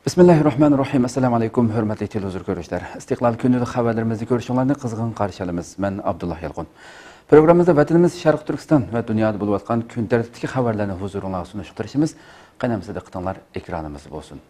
Bismillahirrahmanirrahim. Assalamu alaykum, hörmətli televizor görüşlər. İstiqlal günlük xəbərlərimizi görüşünlərini qızğın qarşılayırıq. Mən Abdullah Yalqın. Proqramımızda vətənimiz Şərq Türkistan və dünyada olub atqan gün tərtibdəki xəbərlərini huzurunuzda sunuşduruşumuz qənəmsizdə qıtanlar ekranımız olsun.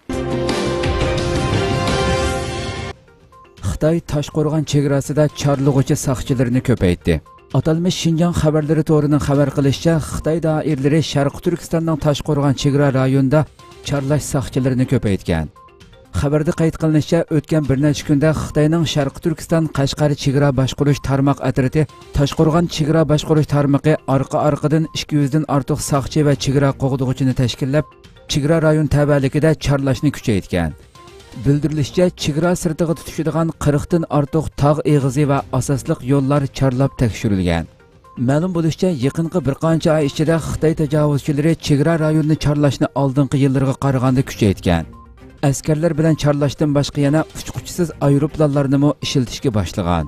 Xitay Taşqorğan chegarasida çarlıqçı saqchilarini ko'paytdi. Atalmış Şinjan xəbərləri to'rining xabar qilishicha, Xitoy doiralari Sharq Turkistonning Taşqorğan chegara rayonida charlash saqchilarini ko'paytgan. Xabarda qayd qilinishicha, o'tgan bir necha kunda Xitoyning Sharq Turkiston Qashqar chegara boshqarish tarmoq atriti Taşqorğan chegara boshqarish tarmoqi orqa-orqadan 200 dan ortiq saqchi va chegara qo'g'dug'ichini tashkillab, chegara rayon tabaligida charlashni kuchaytgan. Bildirilishicha, chegara sirtiga tutishadigan 40 dan ortiq tog' eg'izi va asosliq yo'llar charlab tekshirilgan. Ma'lum bo'lishicha, yaqinqi bir qancha oy ichida Xitoy tajovuzchilari chegara rayonini charlashni oldingi yillarga qaraganda kuchaytgan. Askarlar bilan charlashdan boshqa yana uchquchisiz aeroplanlarni mo ishlatishga boshlagan.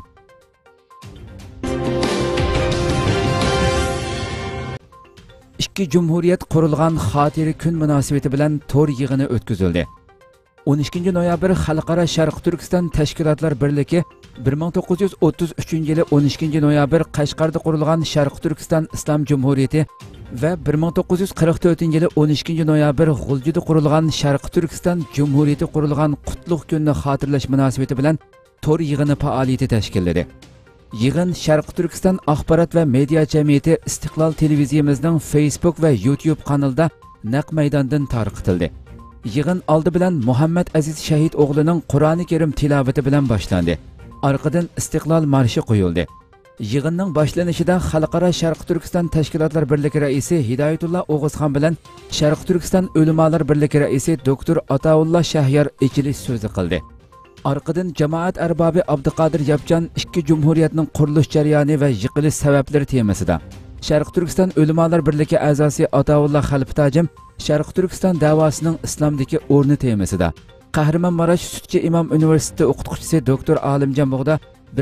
Ikki Cumhuriyet qurilgan xotira kun munosabati bilan to'r yig'ini o'tkazildi. 12 noyabr Xalqaro Sharq Turkiston Tashkilotlar birligi 1933-yili 12 noyabr Qashqarda qurilgan Sharq Turkiston Islom Jumhuriyati va 1944-yili 12 noyabr G'uljida qurilgan Sharq Turkiston Jumhuriyati qurilgan qutlug' kunni xotirlash munosabati bilan to'r yig'ini faoliyati tashkilladi. Yig'in Sharq Turkiston axborot va media jamiyati Istiqlol televiziyamizning Facebook va YouTube kanalida naq maydondan tarqatildi. Yig'in oldi bilan Muhammad Aziz Shahid o'g'lining Qur'oni Karim tilovati bilan boshlandi. Orqadan Istiqlol marshi qo'yildi. Yig'inning boshlanishida Xalqaro Sharq Turkiston Tashkilotlar birligi raisi Hidoyatulloh O'g'izxon bilan Sharq Turkiston ulamolar birligi raisi doktor Ataulloh Shahyor ichilish so'zi qildi. Orqadan jamoat arbobi Abduqodir Yapjan ikki jumhuriyatning qurilish jarayoni va yiqilish sabablari temasida, Sharq Turkiston ulamolar birligi a'zosi Ataulloh Xaliftajim Sharq Turkiston davosining islomdagi o'rni temasida, Qahramonmarash Sutchi Imom universiteti o'qituvchisi doktor Olimjon Bug'da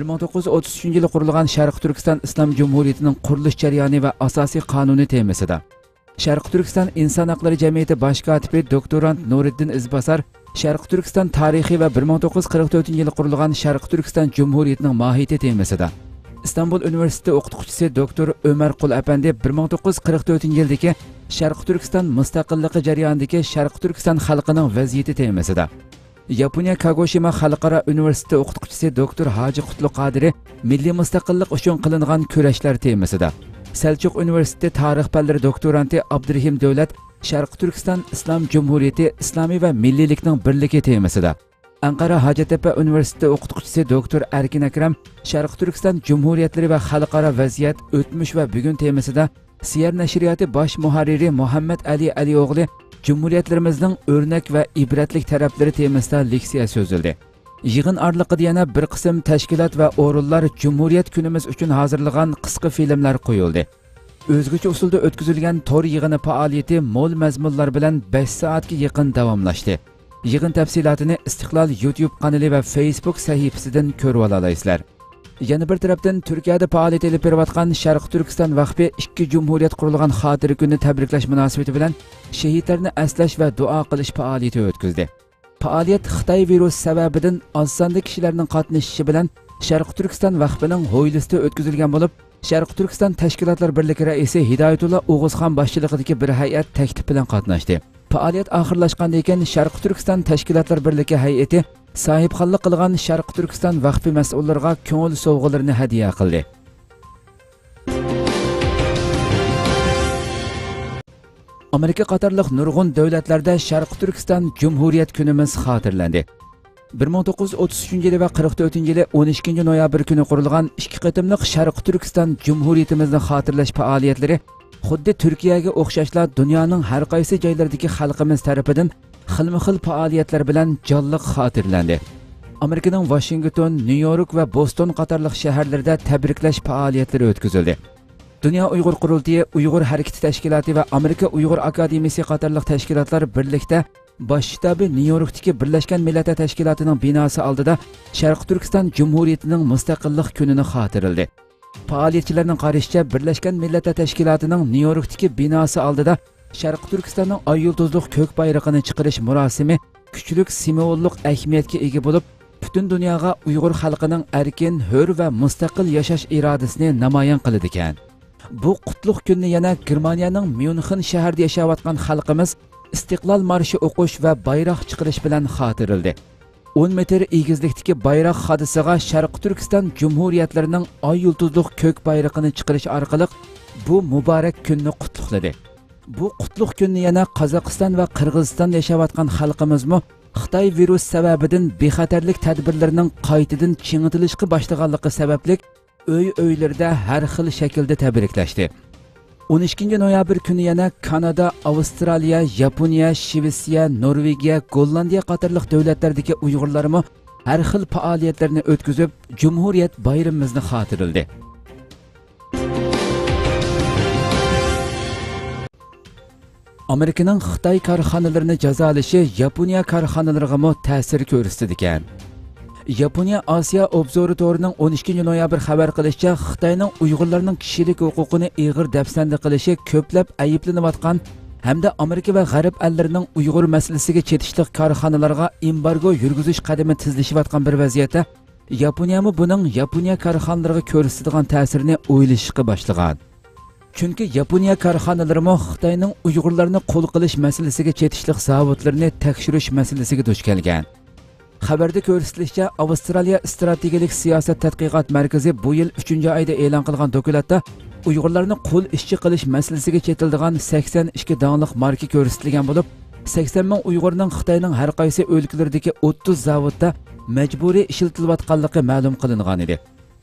1933-yili qurilgan Sharq Turkiston Islom Jumhuriyatining qurilish jarayoni va asosiy qonuni temasida, Sharq Turkiston inson haqlari jamiyati bosh kotibi doktorant Nuriddin Izbasar Sharq Turkiston tarixi va 1944-yili qurilgan Sharq Turkiston Jumhuriyatining mohiyati temasida, İstanbul Üniversitesi o'qituvchisi doktor Ömer Qul Apandi 1944-yildagi Sharq Turkiston mustaqilligi jarayonidagi Sharq Turkiston xalqining vaziyati temasida, Yaponiya Kagoshima Xalqaro Universiteti o'qituvchisi doktor Hoji Qutluq Qodiri milliy mustaqillik uchun qilingan kurashlar temasida, Selçuk Üniversiteti tarix fanlari doktoranti Abdurahim Davlat Sharq Turkiston Islom Jumhuriyati islomiy va milliylikning birligi temasida, Ankara Hacettepe Üniversitesi o'qituvchisi doktor Erkin Akram Sharq Turkiston Jumhuriyatlari va xalqaro vaziyat o'tmish va bugun temasida Siyar nashriyati bosh muharriri Muhammad Ali o'g'li Jumhuriyatlarimizning o'rnak va ibratlik taraflari temasida leksiya so'zildi. Yig'in oraliqida yana bir qism tashkilot va o'rinlar Jumhuriyat kunimiz uchun hozirlagan qisqa filmlar qo'yildi. O'zgacha usulda o'tkazilgan to'r yig'ini faoliyati mo'l mazmunlar bilan 5 soatga yaqin davomlashdi. Yig'in tafsilotini Istiqlol YouTube kanali va Facebook sahifasidan ko'rib olasizlar. Yana bir tarafdan Turkiyada faoliyat olib berayotgan Sharq Turkiston vaqfi ikki jumhuriyat qurilgan xotira kunini tabriklash munosabati bilan shahidlarni aslash va duo qilish faoliyati o'tkazdi. Faoliyat Xitoy virus sababidan oz sonli kishilarning qatnashishi bilan Sharq Turkiston vaqfining hovlisida o'tkazilgan bo'lib, Sharq Turkiston Tashkilotlar birligi raisi Hidoyatulloh O'g'izxon boshchiligidagi bir hay'at taklif bilan qatnashdi. Faoliyat oxirlashgandan keyin Sharq Turkiston Tashkilotlar birligi hay'ati sahibxonlik qilgan Sharq Turkiston vaqfi mas'ullariga ko'ngil sovg'alarini hadya qildi. Amerika qatorliq nurg'un davlatlarda Sharq Turkiston Jumhuriyat kunimiz xotirlandi. 1933-yili va 44-yili 12 noyabr kuni qurilgan ikki qatimliq Sharq Turkiston Jumhuriyatimizni xotirlash faoliyatlari xuddi Turkiyaga o'xshashla dunyoning har qaysi joylaridagi xalqimiz tarafidan xilma-xil faoliyatlar bilan jonliq xotirlandi. Amerikaning Washington, New York va Boston qatorliq shaharlarida tabriklash faoliyatlari o'tkazildi. Dünya Uyg'ur qurultiyi, Uyg'ur harakati tashkiloti va Amerika Uyg'ur akademiyasi qatorliq tashkilotlar birlikda bosh shtabi New Yorkdagi Birlashgan Millatlar Tashkilotining binosi oldida Sharq Turkiston Jumhuriyatining mustaqillik kunini xotirladi. Faoliyatchilarning qarashicha Birlashgan Millatlar Tashkilotining New Yorkdagi binosi oldida Sharq Turkistonning ay yulduzliq ko'k bayrog'ini chiqarish murosimi kuchlik simvollik ahamiyatga ega bo'lib, butun dunyoga Uyg'ur xalqining erkin, hur va mustaqil yashash irodasini namoyon qiladi ekan. Bu qutlug' kunni yana Germaniyaning Myunxen shahrida yashayotgan xalqimiz istiqlol marshi o'qish va bayroq chiqarish bilan xotirildi. 10 metr egizlikdagi bayroq hodisiga Sharq Turkiston Cumhuriyatlarining oy yulduzliq ko'k bayrog'ini chiqarish orqali bu muborak kunni qutlug'ladi. Bu qutlug' kunni yana Qozog'iston va Qirg'izistonda yashayotgan xalqimizmi Xitoy virus sababidan bexatarlik tadbirlarining qaytadan ching'itilishga boshlaganligi sababli o'y-o'ylarda har xil shaklda tabriklashdi. 12 noyabr kuni yana Kanada, Avstraliya, Yaponiya, Shvetsiya, Norvegiya, Gollandiya qatorliq davlatlardagi Uyg'urlarmi har xil faoliyatlarni o'tkazib, Cumhuriyat bayramimizni xotirildi. Amerikaning Xitoy korxonalarini jazolashi Yaponiya korxonalariga ta'sir ko'rsatdi ekan. Yaponiya Osiyo observatorining 12 noyabr xabar qilishicha, Xitoyning Uyg'urlarning kishilik huquqini ig'ir dafsanda qilishi ko'plab ayblanayotgan hamda Amerika va G'arb ellarining Uyg'ur masalasiga chetishlik korxonalarga embargo yurgizish qadami tezlashayotgan bir vaziyatda Yaponiyami buning Yaponiya korxonalariga ko'rsatadigan ta'sirini o'ylashga boshlagan. Chunki Yaponiya korxonalari Xitoyning Uyg'urlarni qo'l qilish masalasiga chetishlik zavodlarini tekshirish masalasiga duch kelgan. Xabarda ko'rsatilishicha, Avstraliya strategik siyosat tadqiqot markazi bu yil 3-oyda e'lon qilgan dokumentda Uyg'urlarni qo'l ishchi qilish masalasiga chetiladigan 82 donliq marka ko'rsatilgan bo'lib, 80 ming Uyg'urning Xitoyning har qaysi o'lkalaridagi 30 zavodda majburiy ishlatilayotganligi ma'lum qilingan edi.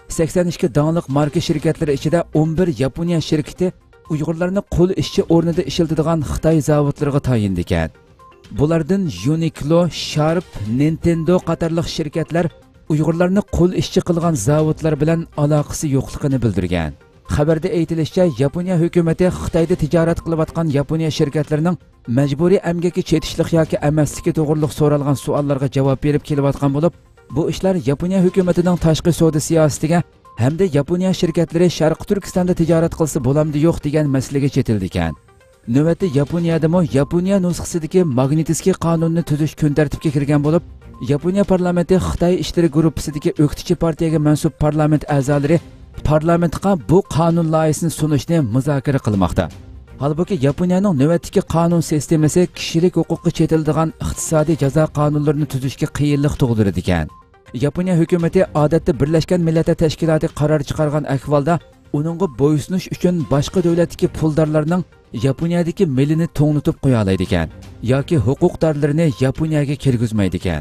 82 donliq marka shirkatlari ichida 11 Yaponiya shirkati Uyg'urlarni qo'l ishchi o'rnida ishlatadigan Xitoy zavodlariga tayinlandi ekan. Bulardan Uniqlo, Sharp, Nintendo qatorliq shirkatlar Uyg'urlarni qo'l ishchi qilgan zavodlar bilan aloqasi yo'qligini bildirgan. Xabarda aytilishicha, Yaponiya hukumatı Xitoyda tijorat qilayotgan Yaponiya shirkatlarining majburiy emgakka chetishlik yoki emasligi to'g'riliq so'ralgan savollarga javob berib kelayotgan bo'lib, bu ishlar Yaponiya hukumatining tashqi savdo siyosatiga hamda Yaponiya shirkatlari Sharq Turkistonda tijorat qilsa bo'lamdi yo'q degan masalaga chetildi ekan. Navbatda Yaponiyadami Yaponiya nusxasidagi Magnitskiy qonunni tuzish kun tartibga kirgan bo'lib, Yaponiya parlamenti Xitoy ishlari gruppasidagi o'qituvchi partiyaga mansub parlament a'zolari parlamentga bu qonun loyihasini sunishni muzokara qilmoqda. Halbuki Yaponiyaning navbatdagi qonun sistemasi kishilik huquqqa chetiladigan iqtisodiy jazo qonunlarini tuzishga qiyinlik tug'diradi ekan. Yaponiya hukumati odatda Birlashgan Millatlar Tashkiloti qaror chiqargan ahvolda uningga bo'ysunish uchun boshqa davlatdagi puldorlarning Yaponiyadagi milini to'ng'itib qo'ya oladi ekan yoki huquqdorlarini Yaponiyaga kirgizmaydi ekan.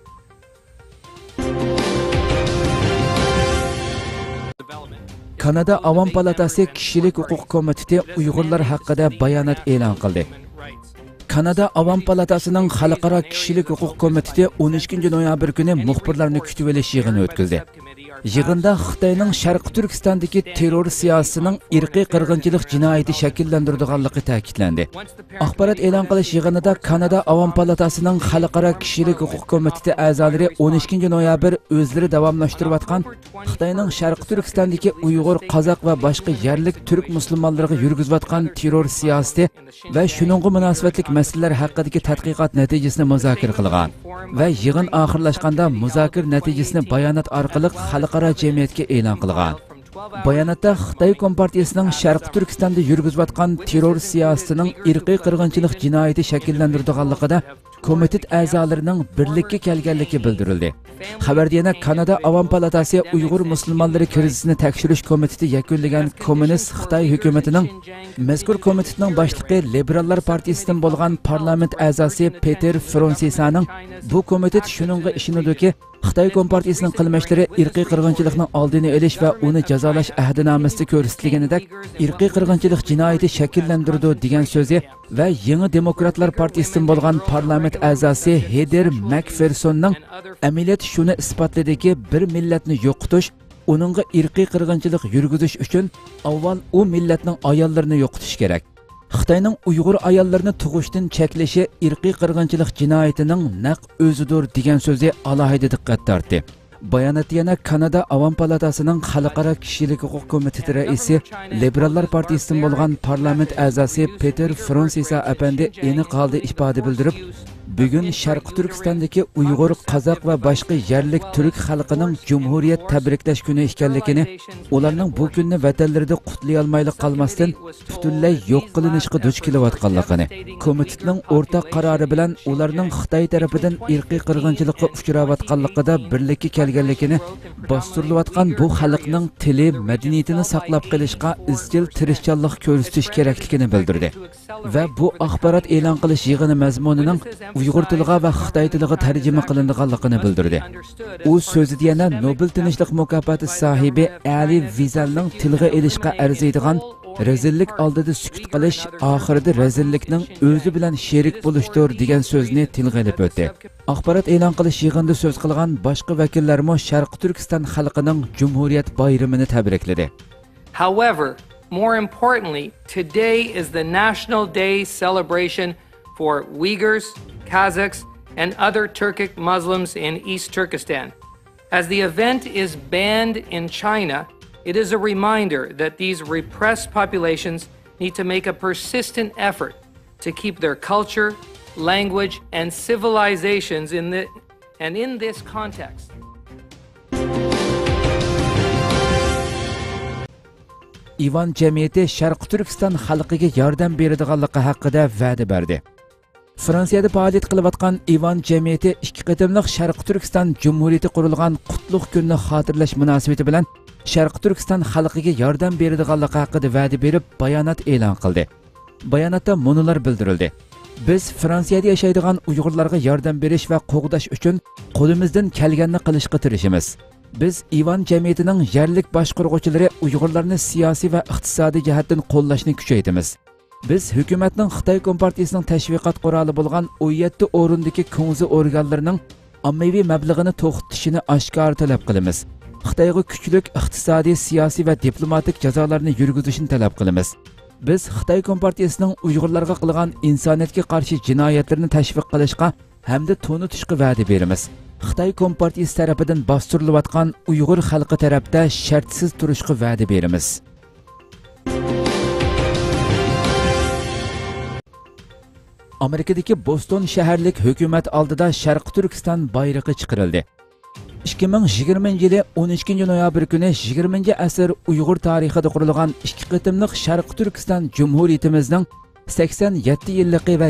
Kanada Avam palatasi kishilik huquq komiteti Uyg'urlar haqida bayonot e'lon qildi. Kanada Avam palatasining xalqaro kishilik huquq komiteti 12 noyabr kuni muxbirlarni kutib olish yig'ini o'tkazdi. Yig'inda Xitoyning Sharq Turkistondagi terror siyosatining irqiy qirg'inchilik jinoyati shakllantiradiganligi ta'kidlandi. Axborot e'lon qilish yig'inida Kanada Avam palatasining xalqaro kishilik huquq komiteti a'zolari 12 noyabr o'zlari davomlashtirayotgan Xitoyning Sharq Turkistondagi Uyg'ur, Qozoq va boshqa yerlik turk musulmonlariga yurgizayotgan terror siyosati va shuningga munosabatlik masalalar haqidagi tadqiqot natijasini muzokara qilgan va yig'in oxirlashganda muzokara natijasini bayonot orqali xalqaro jamiyatga e'lon qilgan. Bayonotda Xitoy Kompartiyasining Sharq Turkistonda yurgizayotgan terror siyosatining irqiy qirg'inchilik jinoyati shakllantiradiganligida komitet a'zolarining birlikka kelganligi bildirildi. Xabarda yana Kanada Avam palatasi Uyg'ur musulmonlari krizisini tekshirish komiteti yakunlagan kommunist Xitoy hukumatining mazkur komitetning boshlig'i Liberallar partiyasidan bo'lgan parlament a'zosi Peter Fransisaning bu komitet shuningga ishonadiki, Xitoy Kompartiyasining qilmishlari irqiy qirg'inchilikning oldini olish va uni jazolash ahdinomasida ko'rsatilganidek irqiy qirg'inchilik jinoyati shakllantirdi degan so'zi va Yangi Demokratlar partiyasidan bo'lgan parlament a'zosi Heather Macphersonning amaliyot shuni isbotladiki, bir millatni yo'qotish, uningga irqiy qirg'inchilik yurgizish uchun avval u millatning ayollarini yo'qotish kerak. Xitoyning Uyg'ur ayollarini tug'ishdan cheklashi irqiy qirg'inchilik jinoyatining naq o'zidir degan so'zi alohida diqqat tortdi. Bayonot yana Kanada Avam palatasining xalqaro kishilik huquq komiteti raisi Liberallar partiyasidan bo'lgan parlament a'zosi Peter Fransisa apandi aniq holda ifoda bildirib, bugun Sharq Turkistondagi Uyg'ur, Qozoq va boshqa yerlik turk xalqining Cumhuriyet tabriklash kuni ekanligini, ularning bu kunni vatanlarida qutlay olmayli qolmasdan butunlay yo'q qilinishga duch kelayotganligini, komitetning o'rtaq qarori bilan ularning Xitoy tarafidan irqiy qirg'inchilikqa uchrayotganligida birlikka kelganligini, bostirilayotgan bu xalqning tili, madaniyatini saqlab qolishga izchil tirishchanlik ko'rsatish kerakligini bildirdi. Va bu axborot e'lon qilish yig'ini mazmunining Uyg'ur tiliga va Xitoy tiliga tarjima qilinganligini bildirdi. U so'zida yana Nobel tinchlik mukofoti sohibi Ali Vizalning tilga elishga arziydigan rezillik oldida sukut qilish oxirida rezillikning o'zi bilan sherik bo'lishdir degan so'zni tilga olib o'tdi. Axborot e'lon qilish yig'inida so'z qilgan boshqa vakillarmo Sharq Turkiston xalqining Cumhuriyet bayramini tabrikladi. However, more importantly, today is the National Day celebration for Uyghurs, Kazakhs, and other Turkic Muslims in East Turkestan. As the event is banned in China, it is a reminder that these repressed populations need to make a persistent effort to keep their culture, language, and civilizations in this context. Ivan jamiyati Sharq Turkiston xalqiga yordam beradiganligi haqida va'da berdi. Fransiyada faoliyat qilayotgan Ivan jamiyati ikki qatimliq Sharq Turkiston Cumhuriyeti qurilgan qutlug' kunni xotirlash munosabati bilan Sharq Turkiston xalqiga yordam beradiganligi haqida va'da berib, bayonot e'lon qildi. Bayonotda munolar bildirildi. Biz Fransiyada yashaydigan Uyg'urlarga yordam berish va qo'g'dash uchun qo'limizdan kelganini qilishga tirishamiz. Biz Ivan jamiyatining yerlik boshqaruvchilari Uyg'urlarni siyosiy va iqtisodiy jihatdan qo'llashni kuchaytiramiz. Biz hukumatning Xitoy Kompartiyasining tashviqot quroli bo'lgan 17 o'rindagi ko'ngzi organlarining ommaviy mablag'ini to'xtatishini oshkor talab qilamiz. Xitoyga kuchlik iqtisodiy, siyosiy va diplomatik jazolarni yurgizishni talab qilamiz. Biz Xitoy Kompartiyasining Uyg'urlarga qilgan insoniyatga qarshi jinoyatlarni tashviq qilishga hamda to'nitishga va'da beramiz. Xitoy Kompartiyasi tarafidan bostirilayotgan Uyg'ur xalqi tarafda shartsiz turishga va'da beramiz. Amerikadagi Boston shaharlik hukumat oldida Sharq Turkiston bayrog'i chiqarildi. 2020-yili 12-noyabr kuni 20-asr Uyg'ur tarixida qurilgan ikki qatimliq Sharq Turkiston Cumhuriyatimizning 87 yilligi va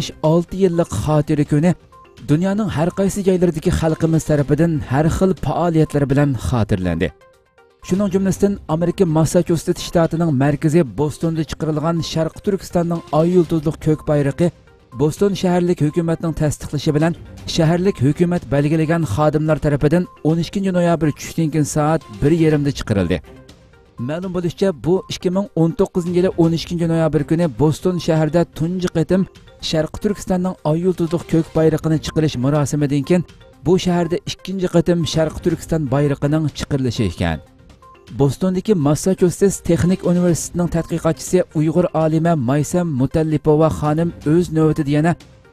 76 yillik xotira kuni dunyoning har qaysi joylaridagi xalqimiz tarafidan har xil faoliyatlar bilan xotirlandi. Shuning jumlasidan Amerika Massachusets shtatining markazi Bostonda chiqarilgan Sharq Turkistonning oy yulduzli ko'k bayrog'i Boston shaharlik hukumatning tasdiqlashi bilan shaharlik hukumat belgilagan xodimlar tarafidan 12-noyabr tushdan keyin soat 1:30 da chiqarildi. Ma'lum bo'lishicha, bu 2019-yili 12-noyabr kuni Boston shahrida tunji qatim Sharq Turkistonning oy yulduzli ko'k bayrog'ini chiqarish murosimidan keyin bu shaharda ikkinchi qatim Sharq Turkiston bayrog'ining chiqarilishi ekan. Bostondagi Massachusets Texnik universitetining tadqiqotchisi Uyg'ur olima Maysam Mutallipova xonim o'z navbatida yana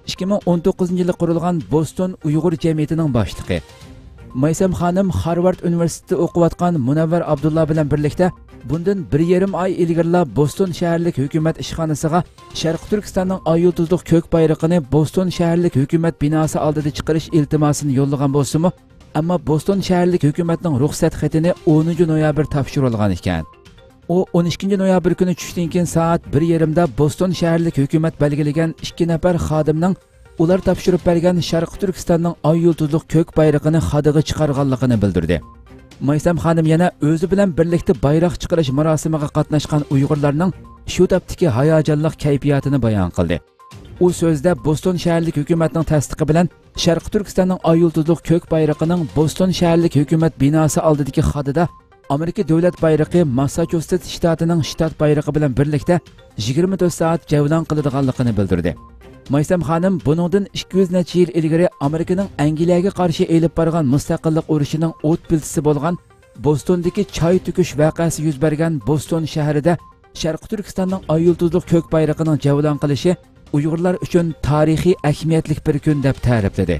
2019-yilda qurilgan Boston Uyg'ur jamiyatining boshlig'i. Maysam xonim Harvard universitetida o'qiyotgan Munavvar Abdullah bilan birlikda bundan 1,5 oy ilgari Boston shaharlik hukumat ishxonasiga Sharq Turkistonning oy yulduzli ko'k bayrog'ini Boston shaharlik hukumat binosi oldida chiqarish iltimosini yo'llagan bo'lsa-mu, ammo Boston shaharlik hukumatning ruxsat xatini 10-noyabr topshirilgan ekan. U 12-noyabr kuni tushdan keyin soat 1:30 da Boston shaharlik hukumat belgilagan 2 nafar xodimning ular topshirib bergan Sharq Turkistonning oy yulduzli ko'k bayrog'ini xodiga chiqarganligini bildirdi. Maysam xonim yana o'zi bilan birlikda bayroq chiqarish marosimiga qatnashgan Uyg'urlarning shu topdagi hayajonli kayfiyatini bayon qildi. U so'zda Boston shaharlik hukumatning tasdiqi bilan Sharq Turkistonning oy yulduzli ko'k bayrog'ining Boston shaharlik hukumat binosi oldidagi xodida Amerika davlat bayrog'i Massachusets shtatining shtat bayrog'i bilan birlikda 24 soat javlon qiladiganligini bildirdi. Maysam xonim buningdan 200 necha yil ilgari Amerikaning Angliyaga qarshi elib borgan mustaqillik urushining o't biltisi bo'lgan Bostondagi choy to'kish voqeasi yuz bergan Boston shahrida Sharq Turkistonning oy yulduzli ko'k bayrog'ining javlon qilishi Uyg'urlar uchun tarixiy ahamiyatli bir kun deb ta'rifladi.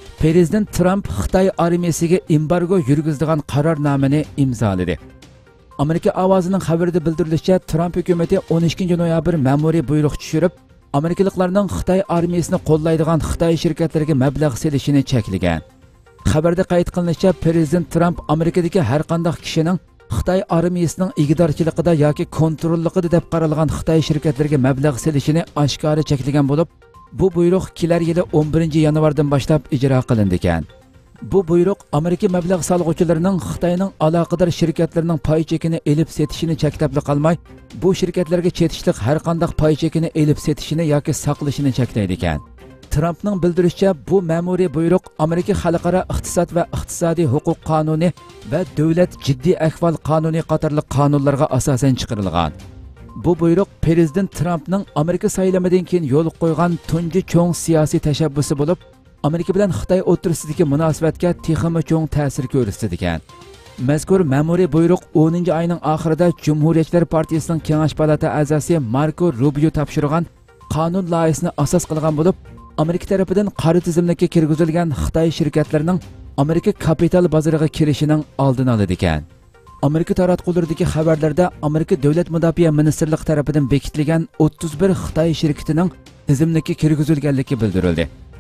Prezident Trump Xitoy armiyasiga embargo yurgizadigan qarornomani imzoladi. Amerika ovozining xabarida bildirilishicha, Trump hukumati 12 noyabr ma'muriy buyruq tushirib, Amerikaliklarning Xitoy armiyasini qo'llaydigan Xitoy shirkatlariga mablag' selishini cheklagan. Xabarda qayd qilinishicha, Prezident Trump Amerikadagi har qanday kishining Xitoy armiyasining igidorchiligida yoki kontrolligida deb qaralgan Xitoy shirkatlariga mablag' selishini oshkora cheklagan bo'lib, bu buyruq kelar yili 11 yanvardan boshlab ijro qilindi ekan. Bu buyruq Amerika mablag' solg'uvchilarining Xitoyning aloqador shirkatlarining pay chekini elib setishini cheklab qolmay, bu shirkatlarga chetishlik har qanday pay chekini elib setishini yoki saqlashini cheklaydi ekan. Trumpning bildirishicha, bu ma'muriy buyruq Amerika xalqaro iqtisod va iqtisodiy huquq qonuni va davlat jiddiy ahvol qonuni qatorliq qonunlarga asosan chiqarilgan. Bu buyruq Prezident Trumpning Amerika saylamidan keyin yo'l qo'ygan tunji cho'ng siyosiy tashabbusi bo'lib, Amerika bilan Xitoy o'rtasidagi munosabatga texmi cho'ng ta'sir ko'rsatdi ekan. Mazkur ma'muriy buyruq 10-oyning oxirida Cumhuriyetchilar partiyasining Kengash palata a'zosi Marco Rubio topshirgan qonun loyihasini asos qilgan bo'lib, Amerika tarafidan qora tizimlikka kirgizilgan Xitoy shirkatlarining Amerika kapital bozoriga kirishining oldini oladi ekan. Amerika taratqullaridagi xabarlarda Amerika Davlat mudofaa ministrligi tarafidan bekitilgan 31 Xitoy shirkatining tizimlikka kirgizilganligi bildirildi.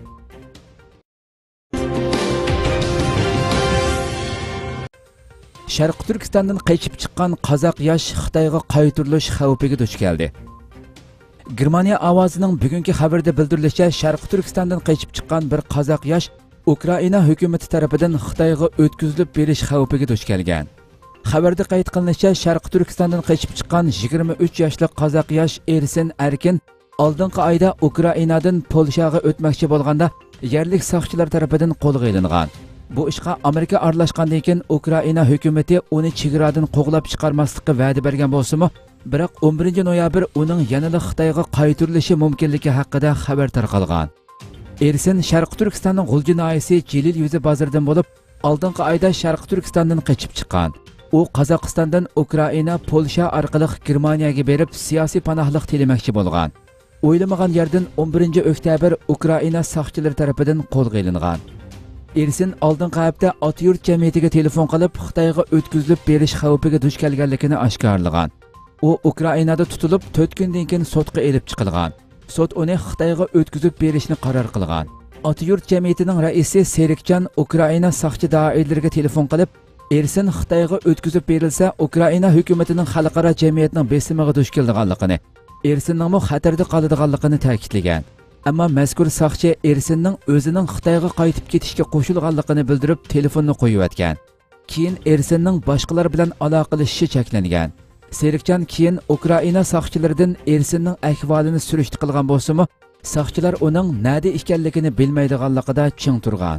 Sharq Turkistondan qaytib chiqqan qozoq yosh Xitoyga qaytirilish xavfiga duch keldi. Germaniya ovozining bugungi xabarida bildirilishicha, Sharq Turkistondan qaytib chiqqan bir qozoq yosh Ukraina hukumati tarafidan Xitoyga o'tkazilib berish xavfiga duch kelgan. Xabarda qayd qilinishicha, Sharq Turkistondan qaytib chiqqan 23 yoshli qozoq yosh Ersin Erkin oldingi oyda Ukrainadan Polshaga o'tmoqchi bo'lganda yerlik soqchilar tarafidan qo'lga olingan. Bu ishga Amerika aralashgandan keyin Ukraina hukumati uni chegaradan qo'g'lab chiqarmaslikka va'da bergan bo'lsa-mu, biroq 11 noyabr uning yanada Xitoyga qaytirilishi mumkinligi haqida xabar tarqalgan. Ersin Sharq Turkistonning G'ulji noyasi Jilil yuzi bozoridan bo'lib, oldingi oyda Sharq Turkistondan qochib chiqqan. U Qozog'istondan Ukraina, Polsha orqali Germaniyaga berib siyosiy panohlik tilamoqchi bo'lgan. O'ylamagan yerdan 11 oktyabr Ukraina soqchilari tomonidan qo'lga olingan. Ersin oldingi hafta Otyurt jamiyatiga telefon qilib, Xitoyga o'tkazilib berish xavfiga duch kelganligini oshkorlagan. U Ukrainada tutilib 4 kundan keyin sudga elib chiqilgan. Sud uni Xitoyga o'tkazib berishni qaror qilgan. Otyurt jamiyatining raisi Serikjan Ukraina soqchi doiralariga telefon qilib, Ersin Xitoyga o'tkazib berilsa, Ukraina hukumatining xalqaro jamiyatning besimiga duch kelganligini, Ersinning xatarda qoladiganligini ta'kidlagan. Ammo mazkur soqchi Ersinning o'zining Xitoyga qaytib ketishga qo'shilganligini bildirib, telefonni qo'yib o'tgan. Keyin Ersinning boshqalar bilan aloqalashishi cheklangan. Serikjan keyin Ukraina soqchilaridan Ersinning ahvolini surishti qilgan bo'lsa-mu, soqchilar uning nada ekanligini bilmaydiganligida ching turgan.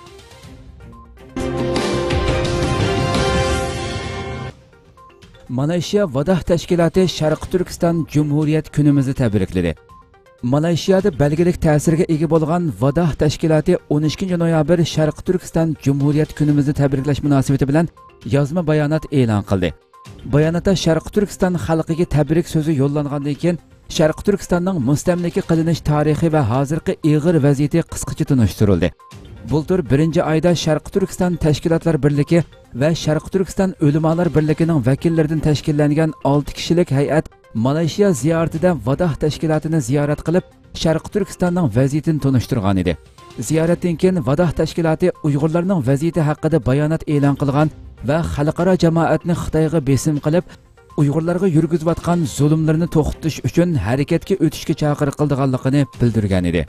Malayziya Vadah tashkiloti Sharq Turkiston Cumhuriyet kunimizni tabrikladi. Malayziyada belgilik ta'sirga ega bo'lgan Vadah tashkiloti 12 noyabr Sharq Turkiston Cumhuriyet kunimizni tabriklash munosabati bilan yozma bayonot e'lon qildi. Bayonotda Sharq Turkiston xalqiga tabrik so'zi yo'llangandan keyin Sharq Turkistonning mustamlaka qilinish tarixi va hozirgi ig'ir vaziyati qisqacha tunishtirildi. Bultur 1-oyda Sharq Turkiston tashkilotlar birligi va Sharq Turkiston ulamolar birligining vakillaridan tashkillangan 6 kishilik hay'at Malayziya ziyoratida Vadah tashkilotini ziyorat qilib, Sharq Turkistonning vaziyatini tunishtirgan edi. Ziyoratdan keyin Vadah tashkiloti Uyg'urlarning vaziyati haqida bayonot e'lon qilgan va xalqaro jamoatni Xitoyga besim qilib, Uyg'urlarga yurgizayotgan zulmlarni to'xtatish uchun harakatga o'tishga chaqirganligini bildirgan edi.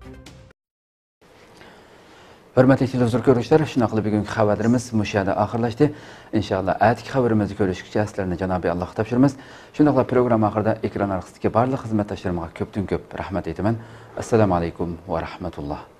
Hurmatli televizor ko'ruvchilar, shuna qilib bugungi xabarimiz mushada oxirlashdi. Inshaalloh atki xabarimizni ko'rishgacha sizlarni Janobi Alloh topshiramiz. Shundaqla program oxirida ekran orqasidagi barcha xizmatdoshlarimga ko'pdan ko'p rahmat aytaman. Assalomu alaykum va rahmatulloh.